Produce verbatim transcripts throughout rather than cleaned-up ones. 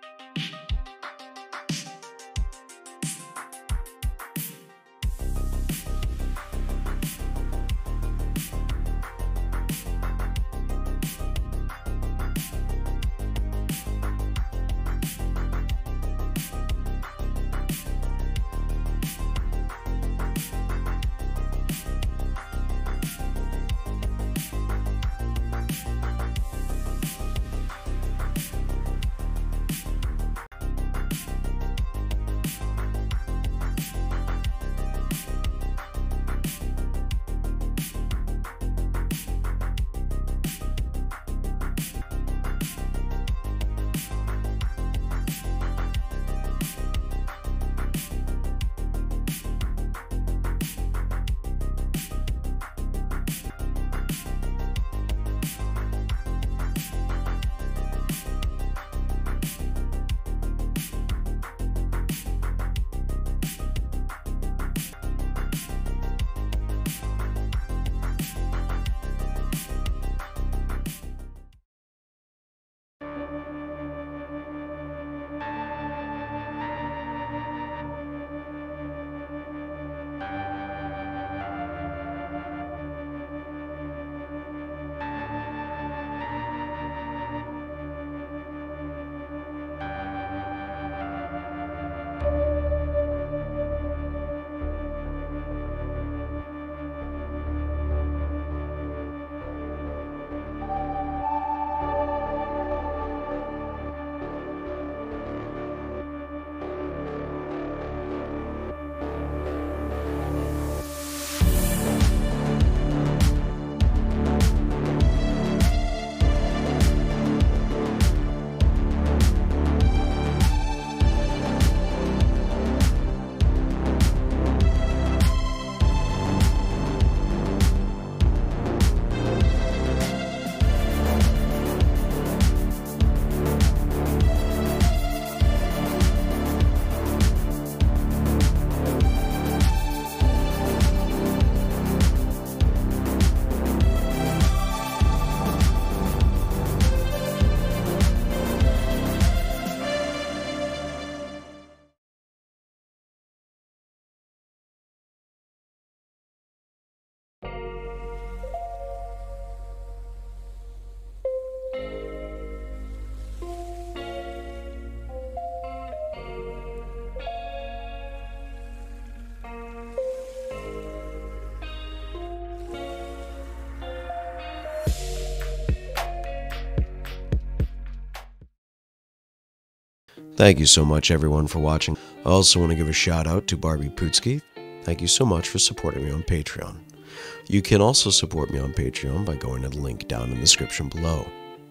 Thank you so much, everyone, for watching. I also want to give a shout out to Barbie Putski. Thank you so much for supporting me on Patreon. You can also support me on Patreon by going to the link down in the description below.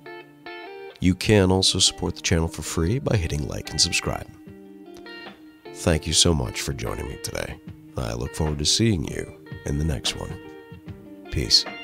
You can also support the channel for free by hitting like and subscribe. Thank you so much for joining me today. I look forward to seeing you in the next one. Peace.